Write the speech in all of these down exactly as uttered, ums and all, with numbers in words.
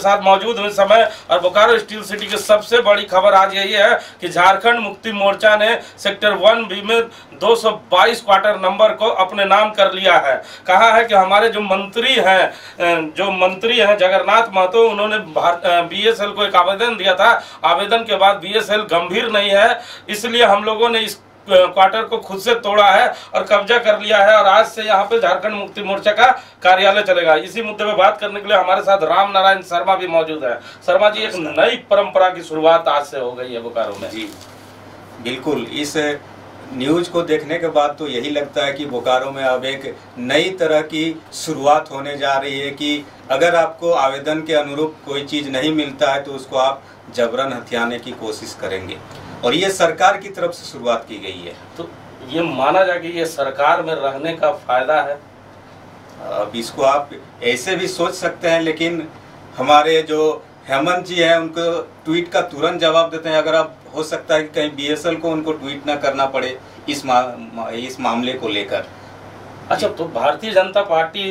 साथ मौजूद हुए समय। और बोकारो स्टील सिटी की सबसे बड़ी खबर आज यही है कि झारखंड मुक्ति मोर्चा ने सेक्टर वन बी में दो सौ बाईस क्वार्टर नंबर को अपने नाम कर लिया है। कहा है कि हमारे जो मंत्री हैं जो मंत्री हैं जगन्नाथ महतो, उन्होंने बीएसएल को एक आवेदन दिया था। आवेदन के बाद बीएसएल गंभीर नहीं है, इसलिए हम लोगों ने इस क्वार्टर को खुद से तोड़ा है और कब्जा कर लिया है। और आज से यहाँ पे झारखंड मुक्ति मोर्चा का कार्यालय चलेगा। इसी मुद्दे पे बात करने के लिए हमारे साथ राम नारायण शर्मा भी मौजूद है। शर्मा जी, एक नई परंपरा की शुरुआत आज से हो गई है बोकारो में। जी बिल्कुल, इस न्यूज को देखने के बाद तो यही लगता है कि बोकारो में अब एक नई तरह की शुरुआत होने जा रही है कि अगर आपको आवेदन के अनुरूप कोई चीज़ नहीं मिलता है तो उसको आप जबरन हथियाने की कोशिश करेंगे, और ये सरकार की तरफ से शुरुआत की गई है। तो ये माना जाए कि ये सरकार में रहने का फायदा है। अब इसको आप ऐसे भी सोच सकते हैं, लेकिन हमारे जो हेमंत जी हैं उनको ट्वीट का तुरंत जवाब देते हैं। अगर आप हो सकता है कि कहीं बीएसएल को उनको ट्वीट ना करना पड़े इस मा, इस मामले को लेकर। अच्छा, तो भारतीय जनता पार्टी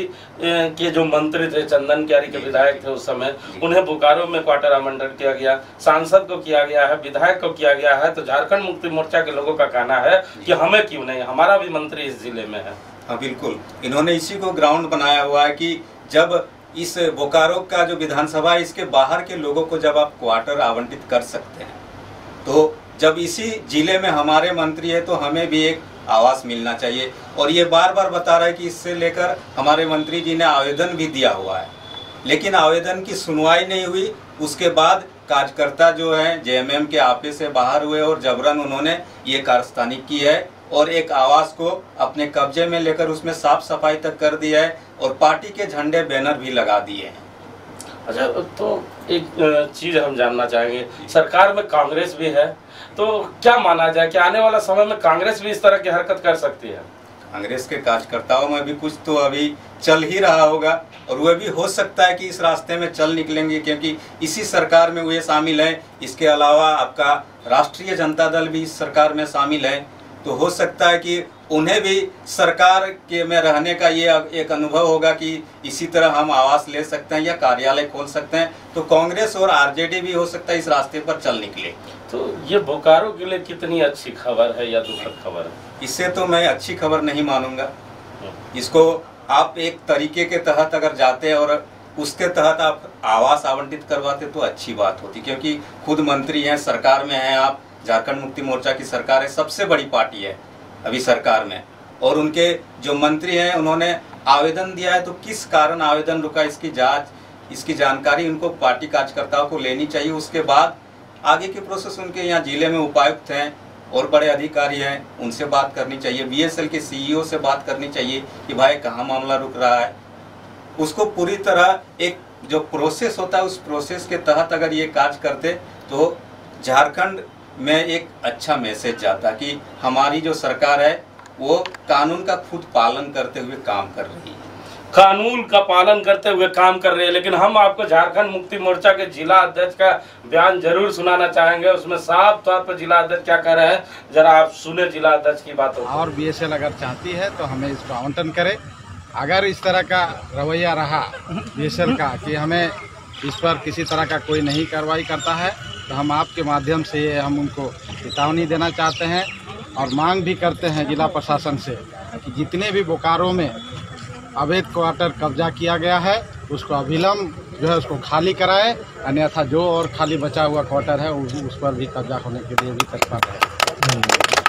के जो मंत्री थे, चंदन क्यारी के विधायक थे उस समय, उन्हें बोकारो में क्वार्टर आवंटन किया गया, सांसद को किया गया है, विधायक को किया गया है। तो झारखंड मुक्ति मोर्चा के लोगों का कहना है कि हमें क्यों नहीं, हमारा भी मंत्री इस जिले में है। हाँ बिल्कुल, इन्होंने इसी को ग्राउंड बनाया हुआ है कि जब इस बोकारो का जो विधानसभा है इसके बाहर के लोगों को जब आप क्वार्टर आवंटित कर सकते हैं, तो जब इसी जिले में हमारे मंत्री है तो हमें भी एक आवास मिलना चाहिए। और ये बार बार बता रहा है कि इससे लेकर हमारे मंत्री जी ने आवेदन भी दिया हुआ है, लेकिन आवेदन की सुनवाई नहीं हुई। उसके बाद कार्यकर्ता जो हैं जेएमएम के आपे से बाहर हुए और जबरन उन्होंने ये कारस्तानी की है और एक आवास को अपने कब्जे में लेकर उसमें साफ सफाई तक कर दिया है और पार्टी के झंडे बैनर भी लगा दिए हैं। अच्छा, तो एक चीज हम जानना चाहेंगे, सरकार में कांग्रेस भी है, तो क्या माना जाए कि आने वाला समय में कांग्रेस भी इस तरह की हरकत कर सकती है? कांग्रेस के कार्यकर्ताओं में भी कुछ तो अभी चल ही रहा होगा, और वह भी हो सकता है कि इस रास्ते में चल निकलेंगे, क्योंकि इसी सरकार में वे शामिल हैं। इसके अलावा आपका राष्ट्रीय जनता दल भी इस सरकार में शामिल है, तो हो सकता है कि उन्हें भी सरकार के में रहने का ये एक अनुभव होगा कि इसी तरह हम आवास ले सकते हैं या कार्यालय खोल सकते हैं। तो कांग्रेस और आरजेडी भी हो सकता है इस रास्ते पर चल निकले। तो ये बोकारो के लिए कितनी अच्छी खबर है या दुखद खबर है? इससे तो मैं अच्छी खबर नहीं मानूंगा। इसको आप एक तरीके के तहत अगर जाते और उसके तहत आप आवास आवंटित करवाते तो अच्छी बात होती, क्योंकि खुद मंत्री हैं, सरकार में हैं आप। झारखंड मुक्ति मोर्चा की सरकार है, सबसे बड़ी पार्टी है अभी सरकार में, और उनके जो मंत्री हैं उन्होंने आवेदन दिया है। तो किस कारण आवेदन रुका, इसकी जांच, इसकी जानकारी उनको पार्टी कार्यकर्ताओं को लेनी चाहिए। उसके बाद आगे की प्रोसेस उनके यहाँ जिले में उपायुक्त हैं और बड़े अधिकारी हैं, उनसे बात करनी चाहिए। बीएसएल के सीईओ से बात करनी चाहिए कि भाई कहाँ मामला रुक रहा है। उसको पूरी तरह एक जो प्रोसेस होता है उस प्रोसेस के तहत अगर ये काज करते तो झारखंड में एक अच्छा मैसेज जाता कि हमारी जो सरकार है वो कानून का खुद पालन करते हुए काम कर रही है, कानून का पालन करते हुए काम कर रहे हैं। लेकिन हम आपको झारखंड मुक्ति मोर्चा के जिला अध्यक्ष का बयान जरूर सुनाना चाहेंगे। उसमें साफ तौर पर जिला अध्यक्ष क्या कह रहे हैं, जरा आप सुने जिला अध्यक्ष की बातों। और बीएसएल अगर चाहती है तो हमें इसको आवंटन करे। अगर इस तरह का रवैया रहा बीएसएल का कि हमें इस पर किसी तरह का कोई नहीं कार्रवाई करता है, तो हम आपके माध्यम से हम उनको चेतावनी देना चाहते हैं और मांग भी करते हैं जिला प्रशासन से कि जितने भी बोकारो में अवैध क्वार्टर कब्जा किया गया है उसको अविलंब जो है उसको खाली कराएं, अन्यथा जो और खाली बचा हुआ क्वार्टर है उस पर भी कब्जा होने के लिए भी तत्पर है।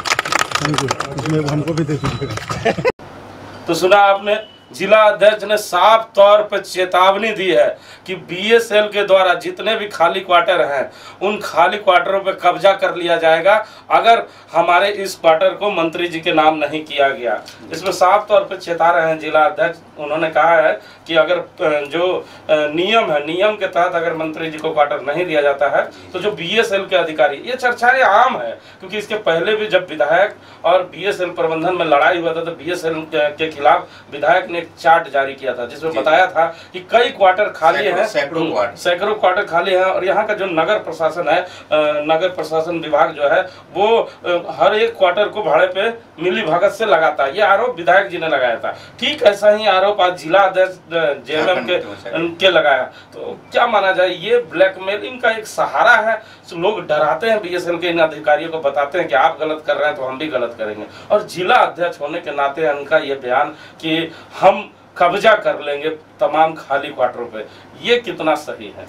इसमें हमको भी देखिए। तो सुना आपने, जिला अध्यक्ष ने साफ तौर पर चेतावनी दी है कि बीएसएल के द्वारा जितने भी खाली क्वार्टर हैं उन खाली क्वार्टरों पर कब्जा कर लिया जाएगा अगर हमारे इस क्वार्टर को मंत्री जी के नाम नहीं किया गया। इसमें साफ तौर पर चेता रहे हैं जिला अध्यक्ष। उन्होंने कहा है कि अगर जो नियम है, नियम के तहत अगर मंत्री जी को क्वार्टर नहीं दिया जाता है तो जो बीएसएल के अधिकारी, ये चर्चाएं आम है क्योंकि इसके पहले भी जब विधायक और बीएसएल प्रबंधन में लड़ाई हुआ था तो बीएसएल के खिलाफ विधायक ने एक चार्ट जारी किया था जिसमें बताया था कि कई क्वार्टर खाली हैं, सैकड़ों क्वार्टर सैकड़ों क्वार्टर खाली हैं और यहाँ का जो नगर प्रशासन है, नगर प्रशासन विभाग जो है वो हर एक क्वार्टर को भाड़े पे मिली भगत से लगाता है। ये आरोप विधायक जी ने लगाया था। ठीक ऐसा ही आरोप आज जिला अध्यक्ष जेएमएम के, के लगाया। तो क्या माना जाए, ये ब्लैकमेलिंग का एक सहारा है। तो लोग डराते हैं बीएसएल के इन अधिकारियों को, बताते हैं कि आप गलत कर रहे हैं तो हम भी गलत करेंगे। और जिला अध्यक्ष होने के नाते उनका ये बयान कि हम कब्जा कर लेंगे तमाम खाली क्वार्टरों पे, ये कितना सही है?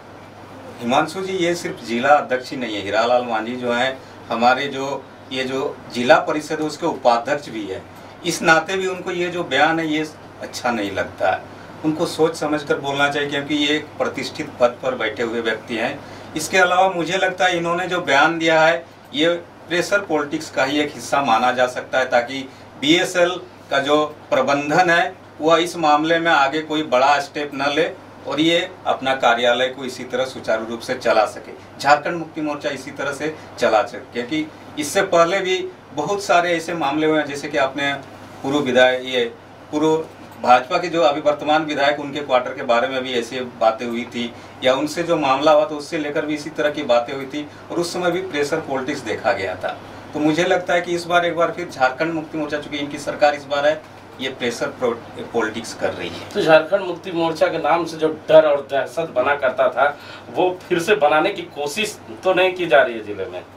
हिमांशु जी, ये सिर्फ जिला अध्यक्ष ही नहीं है, हीरालाल मांझी जो है हमारे जो ये जो जिला परिषद है उसके उपाध्यक्ष भी है। इस नाते भी उनको ये जो बयान है ये अच्छा नहीं लगता है। उनको सोच समझकर बोलना चाहिए, क्योंकि ये एक प्रतिष्ठित पद पर बैठे हुए व्यक्ति हैं। इसके अलावा मुझे लगता है इन्होंने जो बयान दिया है ये प्रेशर पॉलिटिक्स का ही एक हिस्सा माना जा सकता है, ताकि बीएसएल का जो प्रबंधन है वह इस मामले में आगे कोई बड़ा स्टेप न ले और ये अपना कार्यालय को इसी तरह सुचारू रूप से चला सके, झारखंड मुक्ति मोर्चा इसी तरह से चला सके। क्योंकि इससे पहले भी बहुत सारे ऐसे मामले हुए हैं, जैसे कि आपने पूर्व विधायक ये पूर्व भाजपा के जो अभी वर्तमान विधायक उनके क्वार्टर के बारे में भी ऐसी बातें हुई थी, या उनसे जो मामला हुआ तो उससे लेकर भी इसी तरह की बातें हुई थी और उस समय भी प्रेशर पॉलिटिक्स देखा गया था। तो मुझे लगता है कि इस बार एक बार फिर झारखंड मुक्ति मोर्चा, चूंकि इनकी सरकार इस बार है, ये प्रेशर पॉलिटिक्स कर रही है। तो झारखंड मुक्ति मोर्चा के नाम से जो डर और दहशत बना करता था वो फिर से बनाने की कोशिश तो नहीं की जा रही है जिले में?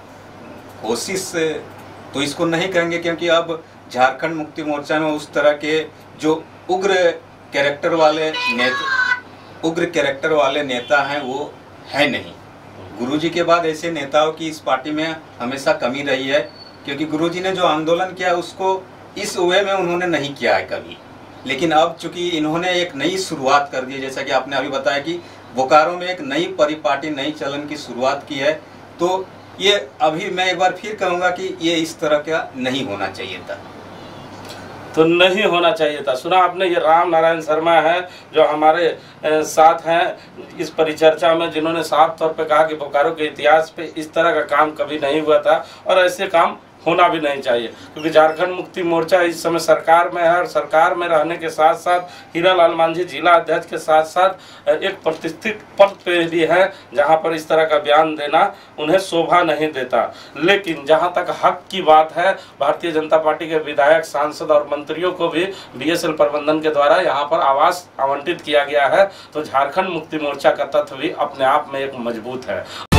कोशिश तो इसको नहीं कहेंगे, क्योंकि अब झारखंड मुक्ति मोर्चा में उस तरह के जो उग्र कैरेक्टर वाले नेता उग्र कैरेक्टर वाले नेता हैं वो है नहीं। गुरुजी के बाद ऐसे नेताओं की इस पार्टी में हमेशा कमी रही है, क्योंकि गुरुजी ने जो आंदोलन किया उसको इस वे में उन्होंने नहीं किया है कभी। लेकिन अब चूंकि इन्होंने एक नई शुरुआत कर दी है, जैसा कि आपने अभी बताया कि बोकारो में एक नई परिपाटी नई चलन की शुरुआत की है, तो ये अभी मैं एक बार फिर कहूँगा कि ये इस तरह का नहीं होना चाहिए था। तो नहीं होना चाहिए था। सुना आपने, ये राम नारायण शर्मा है जो हमारे साथ हैं इस परिचर्चा में, जिन्होंने साफ तौर पे कहा कि बोकारो के इतिहास पे इस तरह का काम कभी नहीं हुआ था और ऐसे काम होना भी नहीं चाहिए, क्योंकि झारखंड मुक्ति मोर्चा इस समय सरकार में है और सरकार में रहने के साथ साथ हीरालाल मांझी जिला अध्यक्ष के साथ साथ एक प्रतिष्ठित पद पे भी है, जहां पर इस तरह का बयान देना उन्हें शोभा नहीं देता। लेकिन जहां तक हक की बात है, भारतीय जनता पार्टी के विधायक, सांसद और मंत्रियों को भी बीएसएल प्रबंधन के द्वारा यहाँ पर आवास आवंटित किया गया है, तो झारखंड मुक्ति मोर्चा का तत्व भी अपने आप में एक मजबूत है।